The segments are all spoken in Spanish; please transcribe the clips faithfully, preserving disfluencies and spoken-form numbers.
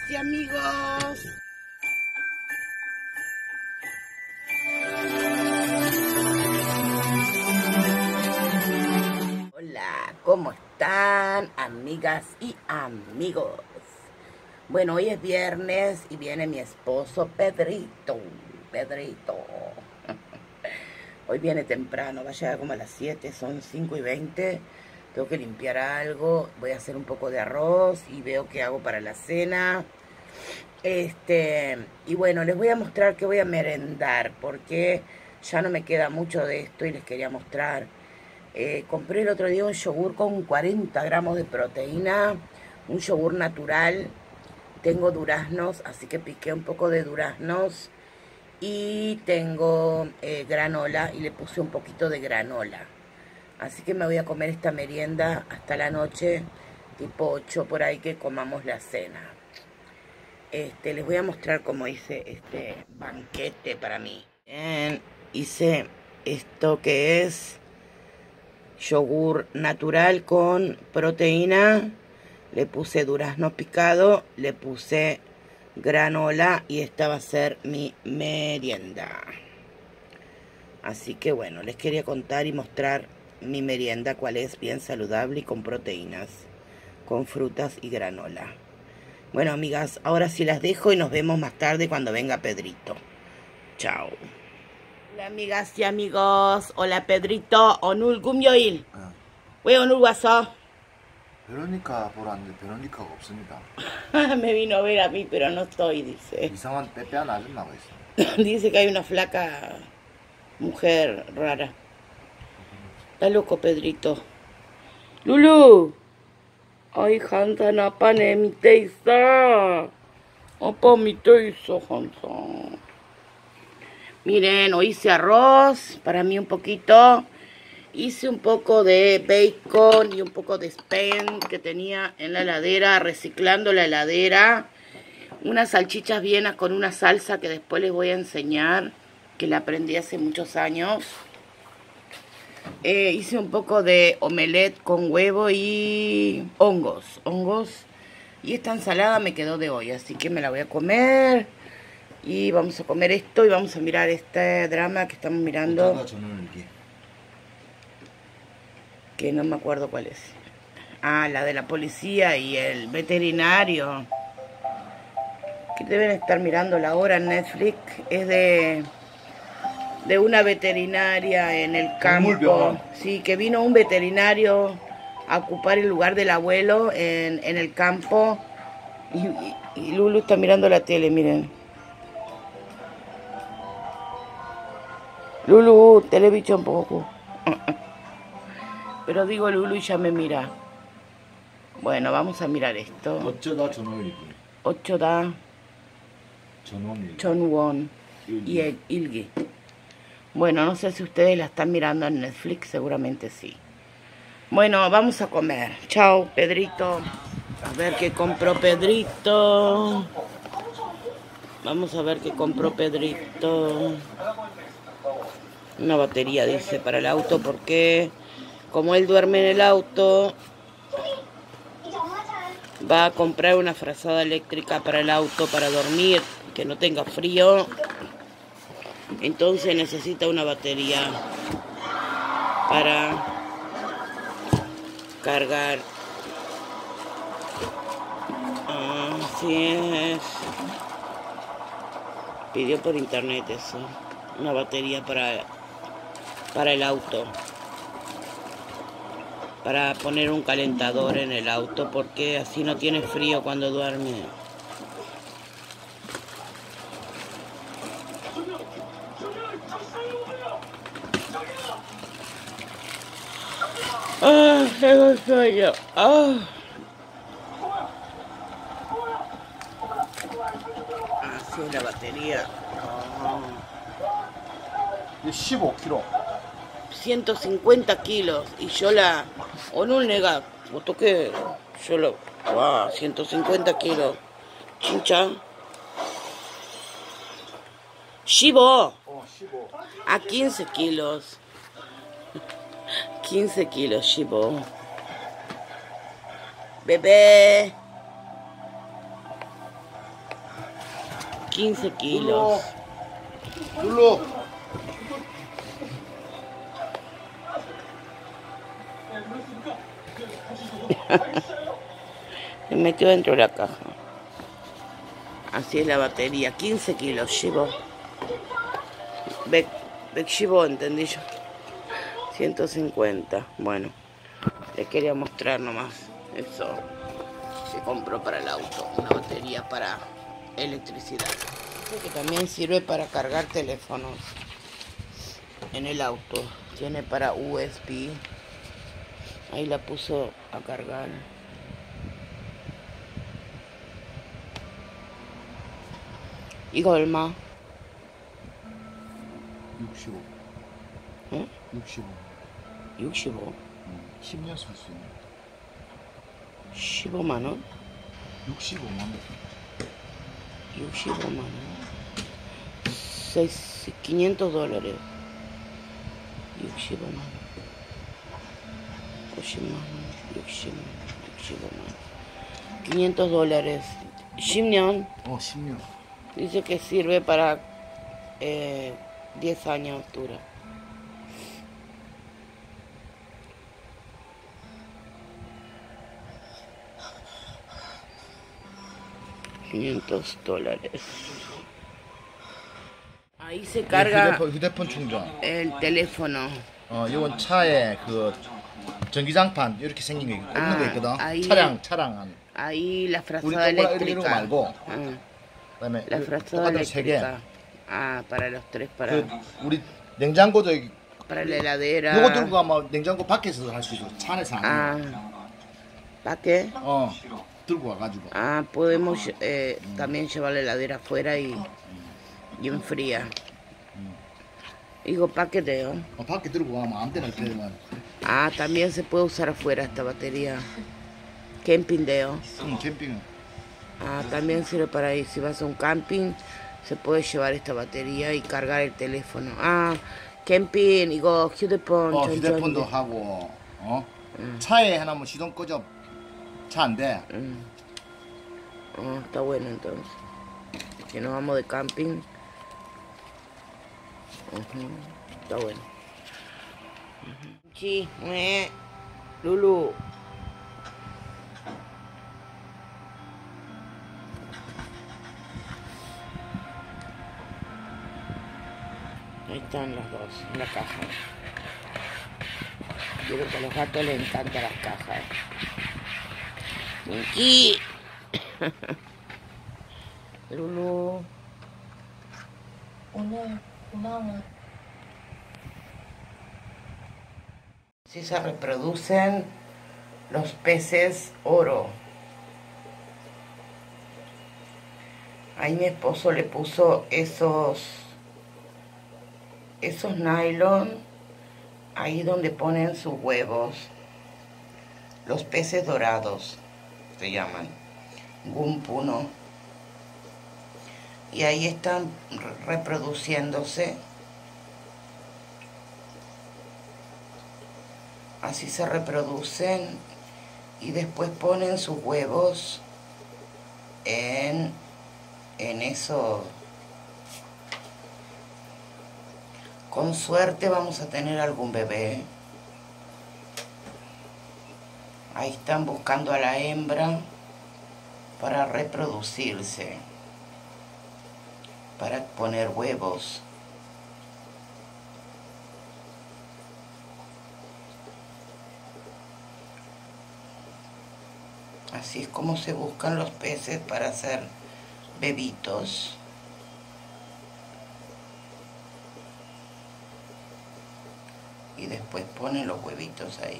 y amigos. Hola, ¿cómo están, amigas y amigos? Bueno, hoy es viernes y viene mi esposo Pedrito. Pedrito. Hoy viene temprano, va a llegar como a las siete, son cinco y veinte. Tengo que limpiar algo, voy a hacer un poco de arroz y veo qué hago para la cena. Este, y bueno, les voy a mostrar que voy a merendar, porque ya no me queda mucho de esto y les quería mostrar. Eh, compré el otro día un yogur con cuarenta gramos de proteína, un yogur natural. Tengo duraznos, así que piqué un poco de duraznos. Y tengo eh, granola y le puse un poquito de granola. Así que me voy a comer esta merienda hasta la noche, tipo ocho por ahí, que comamos la cena. Este, les voy a mostrar cómo hice este banquete para mí. Bien, hice esto que es yogur natural con proteína. Le puse durazno picado, le puse granola y esta va a ser mi merienda. Así que bueno, les quería contar y mostrar mi merienda, cuál es, bien saludable y con proteínas, con frutas y granola. Bueno, amigas, ahora sí las dejo y nos vemos más tarde cuando venga Pedrito. Chao. Hola, amigas y amigos. Hola, Pedrito. 오늘 금요일. 어. 왜 오늘 왔어? 베로니카 보러 왔는데 베로니카가 없습니다. Me vino a ver a mí, pero no estoy, dice. 이상한 빼빼한 아줌마가 있어요. Dice que hay una flaca mujer rara. Está loco, Pedrito. Lulu. Ay, Hansan, apane 밑에 있어. 아빠 밑에 있어, Hansan. Miren, hoy hice arroz, para mí un poquito. Hice un poco de bacon y un poco de spam que tenía en la heladera, reciclando la heladera. Unas salchichas vienas con una salsa que después les voy a enseñar, que la aprendí hace muchos años. Eh, hice un poco de omelette con huevo y hongos, hongos. Y esta ensalada me quedó de hoy, así que me la voy a comer. Y vamos a comer esto y vamos a mirar este drama que estamos mirando. Que no me acuerdo cuál es. Ah, la de la policía y el veterinario. Que deben estar mirando la hora en Netflix. Es de... de una veterinaria en el campo. Sí, que vino un veterinario a ocupar el lugar del abuelo en, en el campo. Y, y, y Lulu está mirando la tele, miren. Lulu, televisión poco. Pero digo Lulu y ya me mira. Bueno, vamos a mirar esto. ocho da Chonwon y el Ilgi. Bueno, no sé si ustedes la están mirando en Netflix, seguramente sí. Bueno, vamos a comer. Chao, Pedrito. A ver qué compró Pedrito. Vamos a ver qué compró Pedrito. Una batería, dice, para el auto, porque como él duerme en el auto, va a comprar una frazada eléctrica para el auto, para dormir, que no tenga frío. Entonces necesita una batería para cargar. Así es. Pidió por internet eso. Una batería para, para el auto. Para poner un calentador en el auto, porque así no tiene frío cuando duerme. Ah, tengo sueño. Ah. Así es la batería. Oh. 십오 킬로그램. ciento cincuenta kilos. Y yo la... 오늘 내가 어떻게... yo lo... wow, ciento cincuenta kilos. Chincha. 십오. A quince kilos. quince kilos, 십오. Bebé. quince kilos. Lulu. Se metió dentro de la caja. Así es la batería. quince kilos llevo. Bec, Bec llevo, entendí yo. ciento cincuenta. Bueno, les quería mostrar nomás eso que compró para el auto. Una batería para electricidad. Dice que también sirve para cargar teléfonos en el auto. Tiene para U S B. Ahí la puso a cargar. 이거 얼마? 육십오. 응? 육십오. 육십오. 응. 십 년 쓸 수 있는. 십오만 원? 육십오만 원. 육십오만 원. quinientos dólares. 육십오만 원. 오십만 원. 육십만 원. 육십오만 원. quinientos dólares. 십 년. 어, 십 년. Dice que sirve para eh, diez años dura. quinientos dólares. Ahí se carga 휴대폰, 휴대폰 충전. el teléfono. 어, 이건 차에 그 전기장판 이렇게 생긴 게 있는 아, 거 있거든. 아이. 차량 차량 안. Ahí la 우리 frazada 동그라 이런 거 eléctrica. 말고. Ah, 그다음에 la 이- frazada 똑같은 세 개. eléctrica. Ah, para los tres, para, 그 우리 냉장고도 이- para la heladera. 요거 들고 가면 냉장고 밖에서 할 수 있어. 차 안에서 안 해. Ah, ¿para qué? 어, 들고 와가지고. Ah, podemos eh, también llevar la heladera afuera y, y enfría. Digo, paqueteo. 어, 밖에 들고 가면 아무 데나 되면. Ah, también se puede usar afuera esta batería. Campingdeo. 응, 캠핑은. Ah, también sirve para ir. Si vas a un camping, se puede llevar esta batería y cargar el teléfono. Ah, camping, 이거 휴대폰. 어, 천천히. 휴대폰도 하고. 어? 차에 해놓으면 시동 꺼져. 차 안 돼. Mm. Oh, está bueno entonces. Si nos vamos de camping. Ujú, está bueno. Ujú. Sí, eh, Lulu. Ahí están los dos, en la caja. Yo creo que a los gatos les encantan las cajas. Minky. Lulu. 오늘 고마워. Así se reproducen los peces oro. Ahí mi esposo le puso esos esos nylon ahí donde ponen sus huevos. Los peces dorados se llaman gumpuno. Y ahí están reproduciéndose. Así se reproducen y después ponen sus huevos en, en eso. Con suerte vamos a tener algún bebé. Ahí están buscando a la hembra para reproducirse, para poner huevos. Así es como se buscan los peces para hacer bebitos. Y después ponen los huevitos ahí.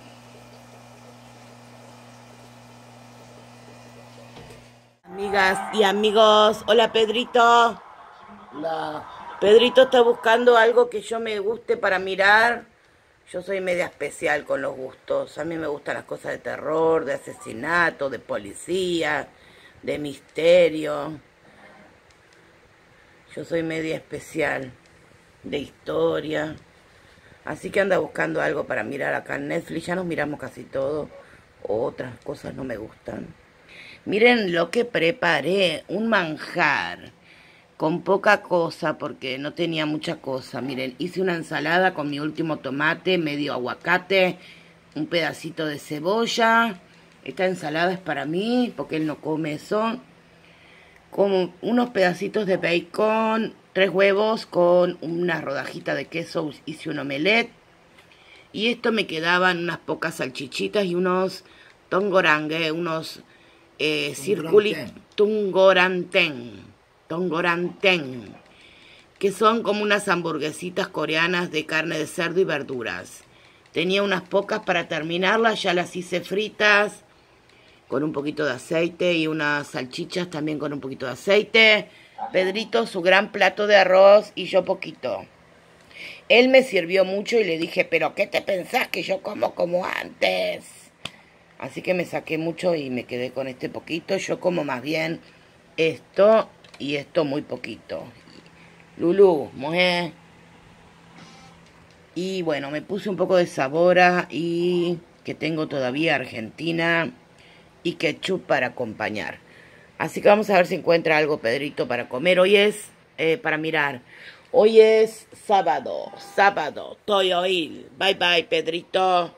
Amigas y amigos, hola Pedrito. Hola. Pedrito está buscando algo que yo me guste para mirar. Yo soy media especial con los gustos. A mí me gustan las cosas de terror, de asesinato, de policía, de misterio. Yo soy media especial de historia. Así que anda buscando algo para mirar acá en Netflix. Ya nos miramos casi todo. Otras cosas no me gustan. Miren lo que preparé. Un manjar. con poca cosa porque no tenía mucha cosa. Miren, hice una ensalada con mi último tomate, medio aguacate, un pedacito de cebolla. Esta ensalada es para mí porque él no come eso. Como unos pedacitos de bacon, tres huevos con una rodajita de queso, hice un omelette. Y esto me quedaban unas pocas salchichitas y unos tongorangue, unos eh, circulitos, tungoranten, tongoranten, que son como unas hamburguesitas coreanas de carne de cerdo y verduras. Tenía unas pocas para terminarlas, ya las hice fritas con un poquito de aceite y unas salchichas también con un poquito de aceite. Pedrito su gran plato de arroz y yo poquito. Él me sirvió mucho y le dije, pero ¿qué te pensás que yo como como antes? Así que me saqué mucho y me quedé con este poquito. Yo como más bien esto y esto muy poquito. Lulú, mujer. Y bueno, me puse un poco de sabora y que tengo todavía Argentina y ketchup para acompañar. Así que vamos a ver si encuentra algo Pedrito para comer. Hoy es eh, para mirar. Hoy es sábado, sábado, Toyoil. Bye bye, Pedrito.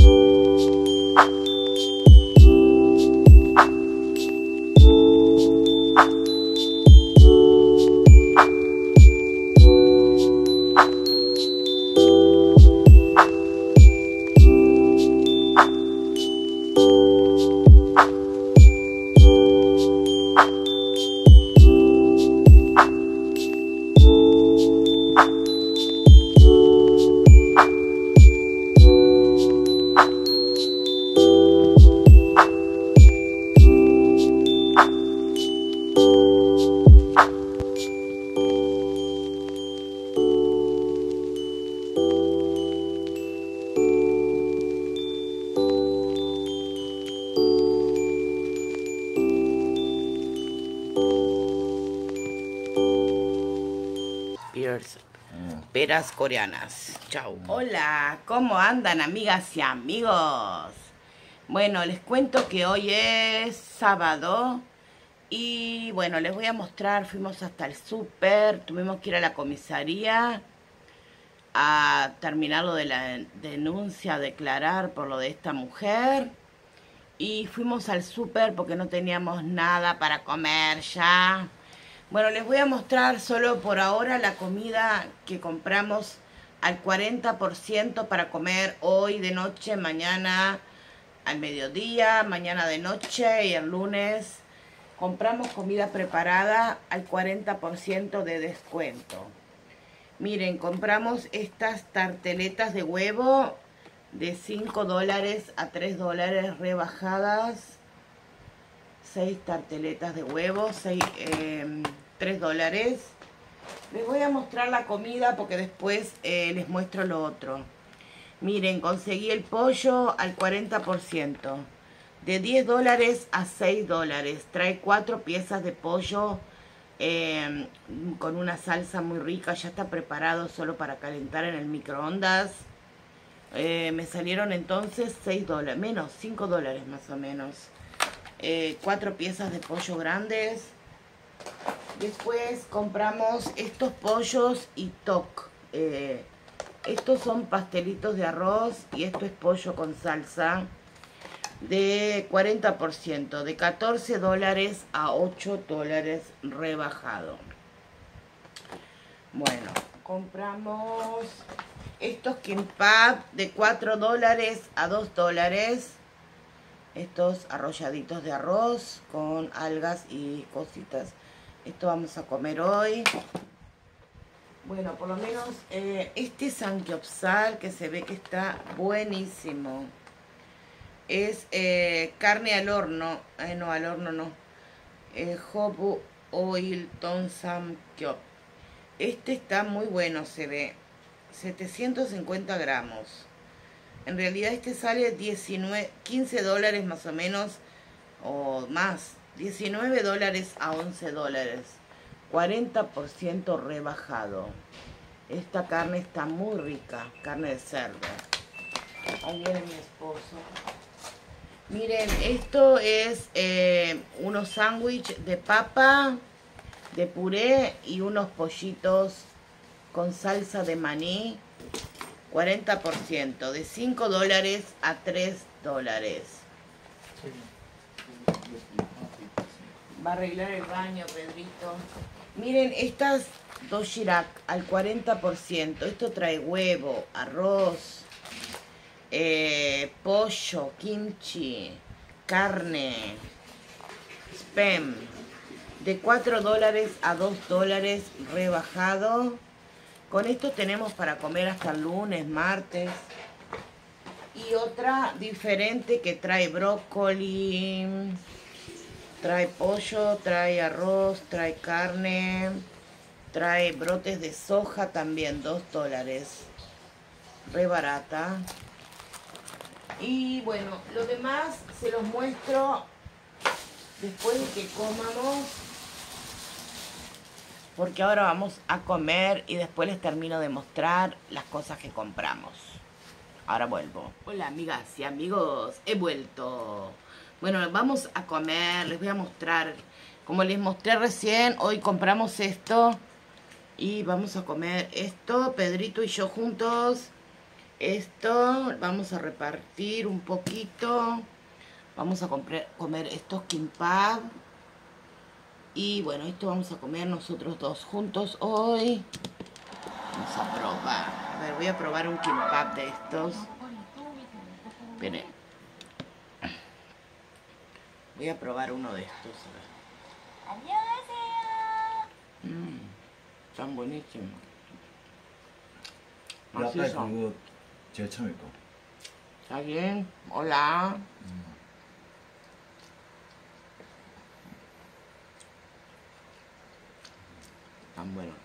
Peras coreanas. Chau. Hola, ¿cómo andan amigas y amigos? Bueno, les cuento que hoy es sábado y bueno, les voy a mostrar, fuimos hasta el súper, tuvimos que ir a la comisaría a terminar lo de la denuncia, a declarar por lo de esta mujer y fuimos al súper porque no teníamos nada para comer ya. Bueno, les voy a mostrar solo por ahora la comida que compramos al cuarenta por ciento para comer hoy de noche, mañana al mediodía, mañana de noche y el lunes. Compramos comida preparada al cuarenta por ciento de descuento. Miren, compramos estas tarteletas de huevo de cinco dólares a tres dólares rebajadas. seis tarteletas de huevo, seis, eh, tres dólares. Les voy a mostrar la comida porque después eh, les muestro lo otro. Miren, conseguí el pollo al cuarenta por ciento. De diez dólares a seis dólares. Trae cuatro piezas de pollo eh, con una salsa muy rica. Ya está preparado solo para calentar en el microondas. Eh, me salieron entonces seis dólares, menos, cinco dólares más o menos. Eh, cuatro piezas de pollo grandes. Después compramos estos pollos y toc. Eh, estos son pastelitos de arroz y esto es pollo con salsa de cuarenta por ciento, de catorce dólares a ocho dólares rebajado. Bueno, compramos estos kimbap de cuatro dólares a dos dólares. Estos arrolladitos de arroz con algas y cositas. Esto vamos a comer hoy. Bueno, por lo menos eh, este samgyeopsal que se ve que está buenísimo. Es eh, carne al horno. Eh, no, al horno no. Eh, Hobu Oil Ton Samgyeop. Este está muy bueno, se ve. setecientos cincuenta gramos. En realidad este sale diecinueve, quince dólares más o menos, o más, diecinueve dólares a once dólares, cuarenta por ciento rebajado. Esta carne está muy rica, carne de cerdo. Ahí viene mi esposo. Miren, esto es eh, unos sándwiches de papa de puré y unos pollitos con salsa de maní. cuarenta por ciento, de cinco dólares a tres dólares. Va a arreglar el baño, Pedrito. Miren, estas doshirak al cuarenta por ciento. Esto trae huevo, arroz, eh, pollo, kimchi, carne, spam. De cuatro dólares a dos dólares rebajado. Con esto tenemos para comer hasta el lunes, martes. Y otra diferente que trae brócoli, trae pollo, trae arroz, trae carne, trae brotes de soja también, dos dólares. Re barata. Y bueno, lo demás se los muestro después de que comamos. Porque ahora vamos a comer y después les termino de mostrar las cosas que compramos. Ahora vuelvo. Hola amigas y amigos, he vuelto. Bueno, vamos a comer, les voy a mostrar. Como les mostré recién, hoy compramos esto. Y vamos a comer esto, Pedrito y yo juntos. Esto, vamos a repartir un poquito. Vamos a comprar, comer estos kimbap. Y bueno, esto vamos a comer nosotros dos juntos hoy. Vamos a probar. A ver, voy a probar un kimbap de estos. Esperen. Voy a probar uno de estos. A ver. Mmm, están buenísimos. Así son. ¿Está bien? Hola. Tan bueno.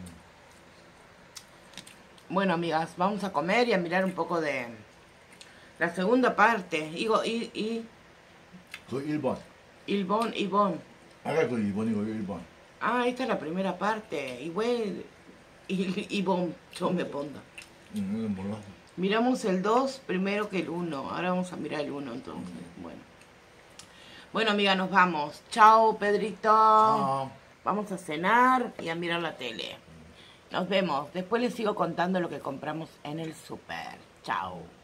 Bueno, amigas, vamos a comer y a mirar un poco de la segunda parte. Igo, y, y. 그 일 번. Ilbon, Ibon. 아까 그 일 번이고 일 번. Ah, esta es la primera parte. Y bueno, Ibon, yo me pongo. 응, 몰라. Miramos el dos primero que el uno. Ahora vamos a mirar el uno entonces. Bueno. Bueno, amiga, nos vamos. Chao, Pedrito. Chao. Vamos a cenar y a mirar la tele. Nos vemos. Después les sigo contando lo que compramos en el súper. Chao.